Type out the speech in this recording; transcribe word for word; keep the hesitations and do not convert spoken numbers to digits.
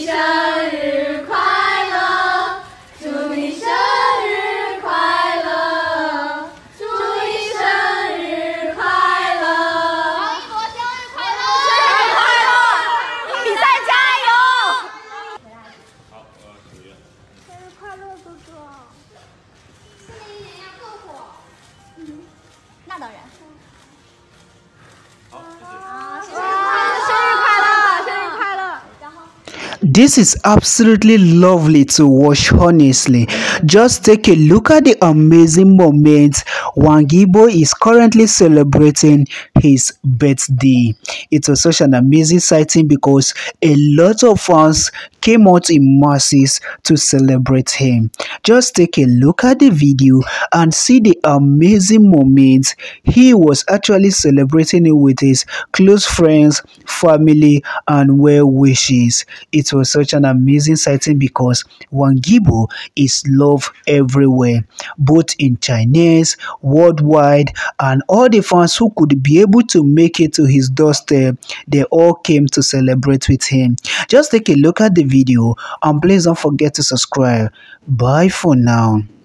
生日快乐，祝你生日快乐，祝你生日快乐。王一博生日快乐，生日快乐，比赛加油！ 好，呃，许愿。 生日快乐，哥哥。 新的一年要更火。 嗯，那当然。 好，谢谢。 啊，谢谢。 This is absolutely lovely to watch, honestly. Just take a look at the amazing moments Wangibo is currently celebrating his birthday. It was such an amazing sighting because a lot of fans came out in masses to celebrate him. Just take a look at the video and see the amazing moments he was actually celebrating it with his close friends, family, and well wishes. It was such an amazing sighting because Wangibo is loved everywhere, both in Chinese, worldwide, and all the fans who could be able to make it to his doorstep, they all came to celebrate with him. Just take a look at the video and please don't forget to subscribe. Bye for now.